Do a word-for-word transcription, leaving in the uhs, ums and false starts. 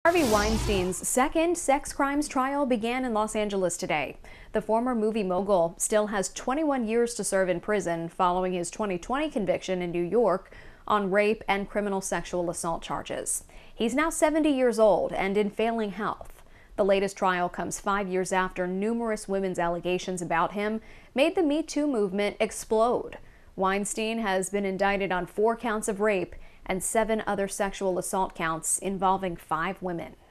Harvey Weinstein's second sex crimes trial began in Los Angeles today. The former movie mogul still has twenty-one years to serve in prison following his twenty twenty conviction in New York on rape and criminal sexual assault charges. He's now seventy years old and in failing health. The latest trial comes five years after numerous women's allegations about him made the Me Too movement explode. Weinstein has been indicted on four counts of rape and seven other sexual assault counts involving five women.